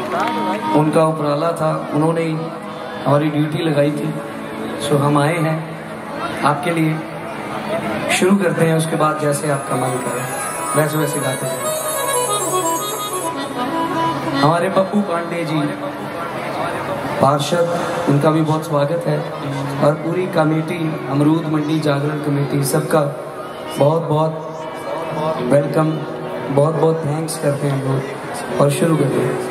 उनका उपराला था, उन्होंने हमारी ड्यूटी लगाई थी। सो हम आए हैं आपके लिए। शुरू करते हैं, उसके बाद जैसे आपका मन करे वैसे वैसे गाते हैं। हमारे पप्पू पांडे जी पार्षद, उनका भी बहुत स्वागत है, और पूरी कमेटी, अमरूद मंडी जागरण कमेटी, सबका बहुत बहुत वेलकम, बहुत बहुत थैंक्स करते हैं हम लोग। और शुरू करते हैं।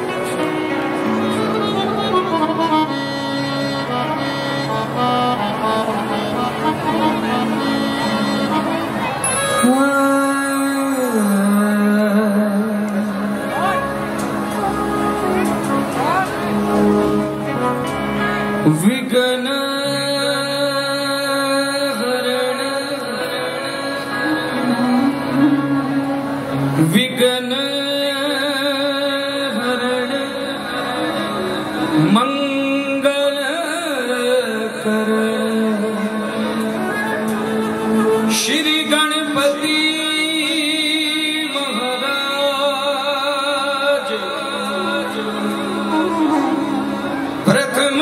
विघ्न हरण विघ्न हरण मंगल करण श्री गणपति महाराज प्रथम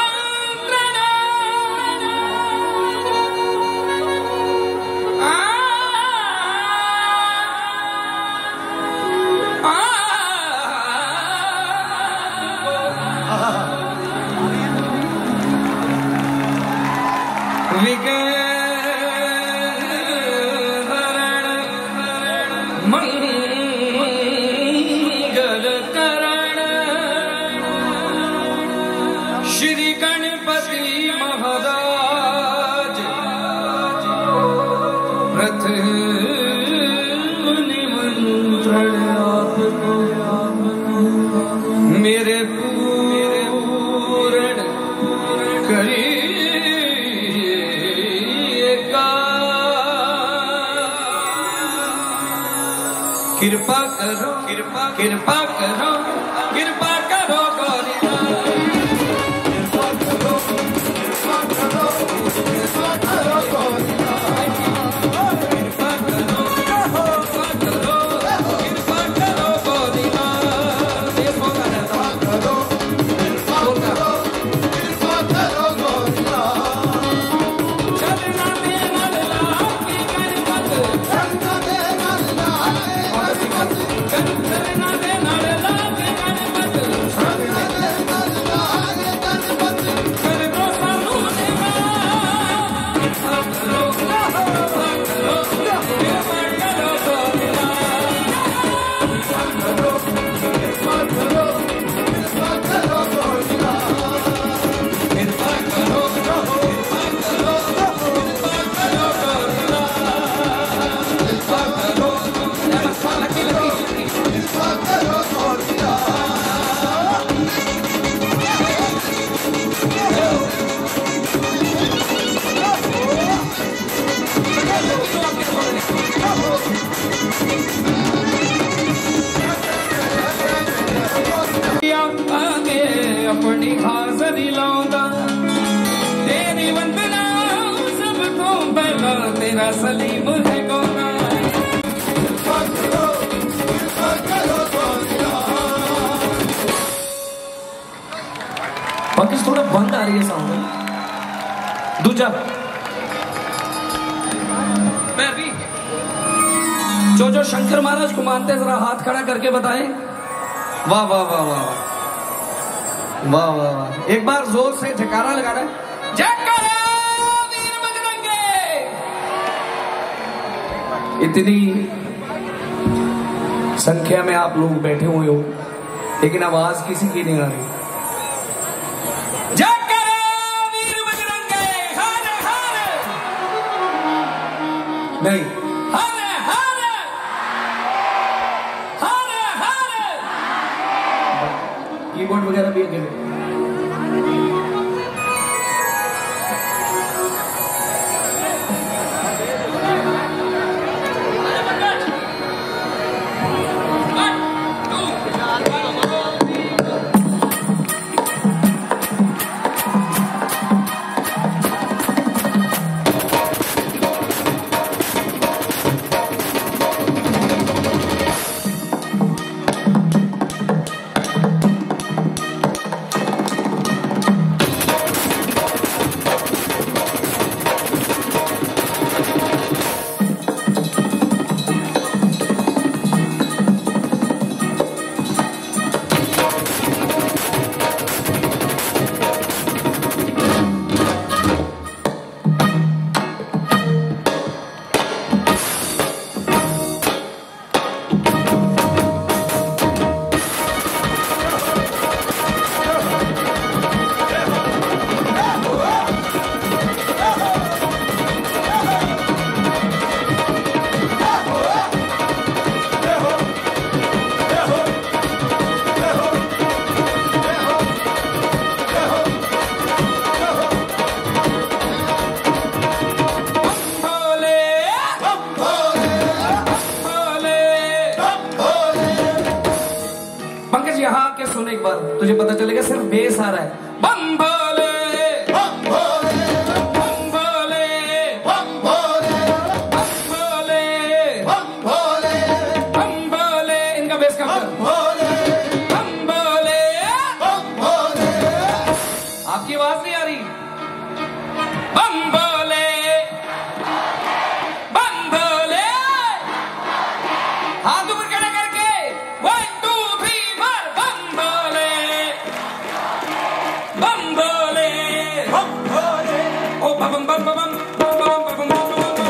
मंगल करण श्री गणपति महाराज प्रथम निमंत्रण आपको मेरे पूर्ण करी कृपा करो कृपा कृपा करो कृपा करो कृपा करो कृपा करो कृपा करो कृपा करो कृपा करो अपनी हाजरी लाऊंगा तेरी वंदना सब तो पहला तेरा सलीम है गोना बाकी थोड़ा बंद आ रही है साउंड। दूजा मैं भी जो शंकर महाराज को मानते जरा हाथ खड़ा करके बताएं। वाह वाह वाह वाह वाह वाह वाह, एक बार जोर से जयकारा लगाना। जयकारा वीर बजरंगे। इतनी संख्या में आप लोग बैठे हुए हो लेकिन आवाज किसी की नहीं आ रही। जयकारा वीर बजरंगे। हर हर नहीं, हर हर हर हर। कीबोर्ड वगैरह भी अकेले। सुन एक बार, तुझे पता चलेगा सिर्फ बेस आ रहा है। बम भोले बम भोले बम भोले बम भोले बम भोले बम भोले बम भोले। इनका बेस कम कर। बम भोले बम भोले। आपकी आवाज नहीं आ रही। बम भोले बम भोले। हाथ ऊपर खड़ा करके 1 2 3 4 बम भोले बम भोले बम भोले। ओ बम बम बम बम बम बम बम बम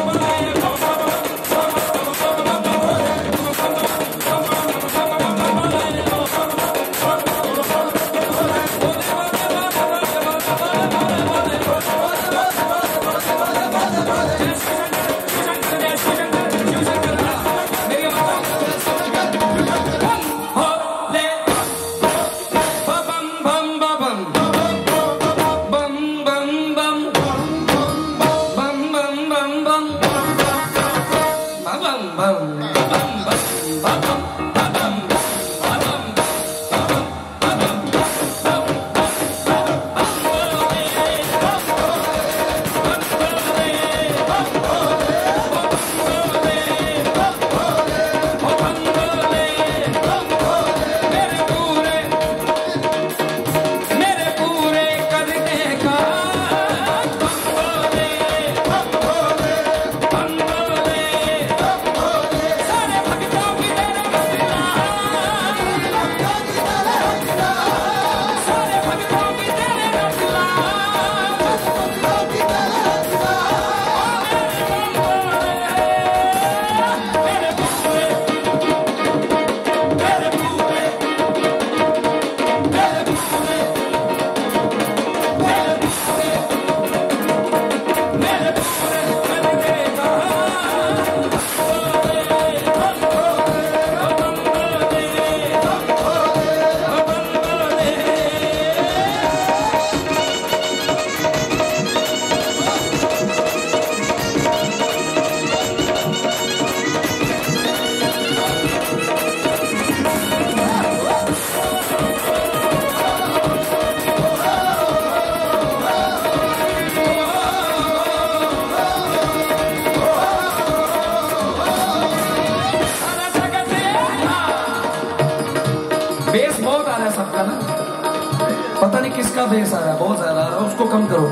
बेस बहुत आ रहा है सबका ना, पता नहीं किसका बेस आ रहा है, बहुत ज्यादा आ रहा है, उसको कम करो।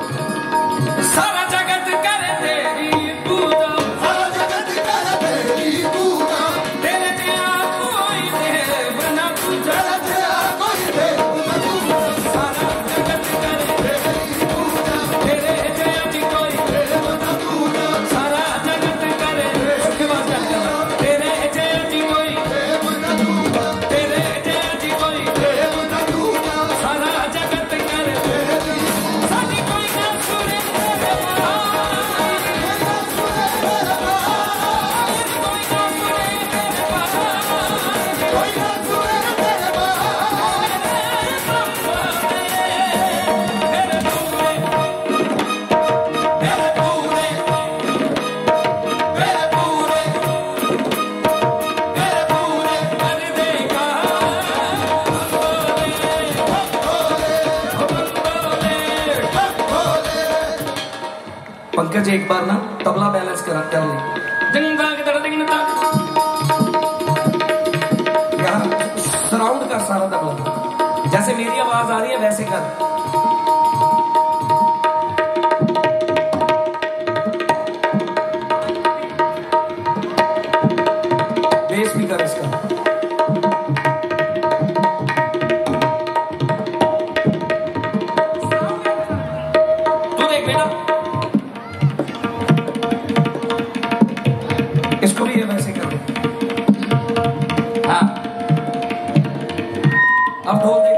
सारा जगत करे तेरी पूजा, सारा जगत करे तेरी पूजा, तेरे जैसा कोई देव न पूजा, तेरे जैसा कोई देव न पूजा। सारा जगत करे तेरी पूजा, तेरे जैसा कोई देव न पूजा। सारा जगत करे तेरी पूजा, तेरे जैसा कोई देव न पूजा, तेरे जैसा कोई देव न पूजा। सारा जगत करे तेरी साडी कोई ना सुने तेरे पंकज एक बार ना तबला बैलेंस कर ले। यहाँ सराउंड कर सारा तबला, जैसे मेरी आवाज आ रही है वैसे कर। बेस भी कर इसका। तू देख बेटा, इसको भी ये वैसे कर दे। हाँ अब ढोल दे।